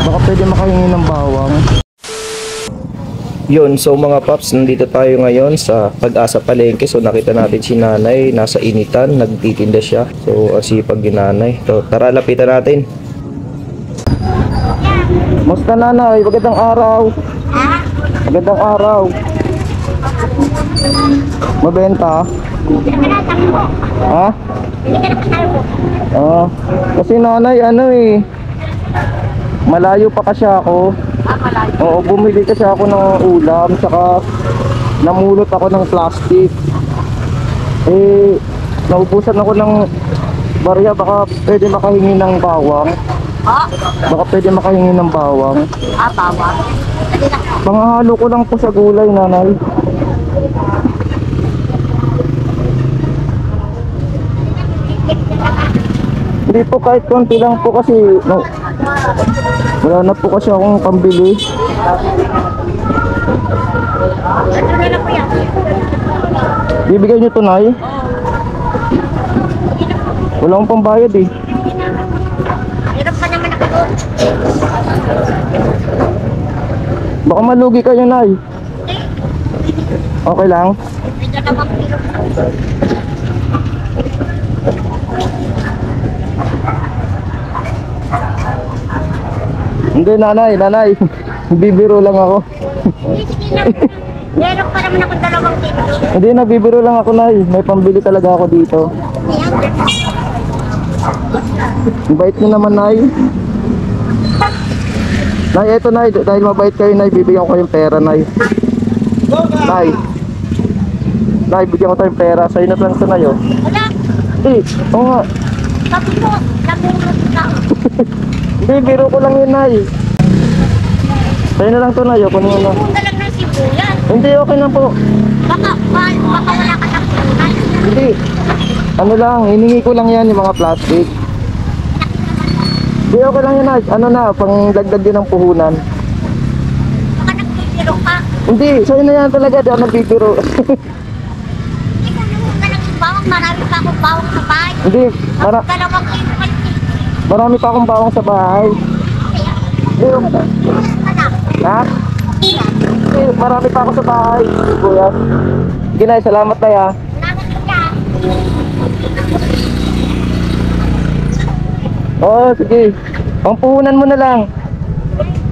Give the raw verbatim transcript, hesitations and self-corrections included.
Baka pwede makahingi ng bawang. Yun, so mga paps, nandito tayo ngayon sa Pag-asa Palengke. So nakita natin si nanay, nasa initan, nagtitinda siya. So ang sipag ni nanay. So tara, lapitan natin. Musta nanay? Magandang araw. Magandang araw. Mabenta? Ha? Ah, kasi nanay ano eh, malayo pa kasi ako. Oo, bumili kasi ako ng ulam, saka namulot ako ng plastic. Eh, naubusan ako ng barya, baka pwede makahingi ng bawang. Baka pwede makahingi ng bawang. Ah, bawang. Panghalo ko lang po sa gulay, nanay. Hindi po, kahit konti lang po kasi no, wala na po kasi akong pambili. Bibigay nyo to, nay? Wala akong pambayad eh. Hirap pa naman ako. Baka malugi kayo, nay. Okay lang? May dalawang kilo. Hindi, nanay, nanay. Bibiro lang ako. Meron pa naman ako dalawang kilo. Hindi, nagbibiro lang ako, nay. May pambili talaga ako dito. Mabait nyo naman, nay. Nay, eto, nay. Dahil mabait kayo, nay, bibigyan ko kayong pera, nay. Nay. Nay, bigyan ko tayong pera. Sa'yo na lang ito, nay, oh. Wala. Eh, oo nga. Sabi mo, nabunod ka. Hindi, biro ko lang yun, nay. Sa'yo na lang ito, nay, oh. Kunin mo na. Kung ka lang ng sibuyas. Hindi, okay lang po. Baka, baka, baka wala ka ng punan. Hindi. Ano lang, hiningi ko lang yan, yung mga plastic. Hindi, okay lang yun, nay. Ano na, pang dagdag din ng puhunan. Baka nagbibiro ka. Hindi, sa'yo na yan talaga. Di ako nagbibiro. Hindi ka naman ka ng bawang. Marami pa akong bawang sa bahay. Hindi, mara Dalawang kilo pa yun. marami pa akong bawang sa bahay. Hindi, okay lang. Ilan ka na? Ha? Ilan? Hindi, marami pa ako sa bahay. Kuya. Sige, nay, salamat, nay, ha. Salamat ka. Oo, sige. Pampuhunan mo na lang.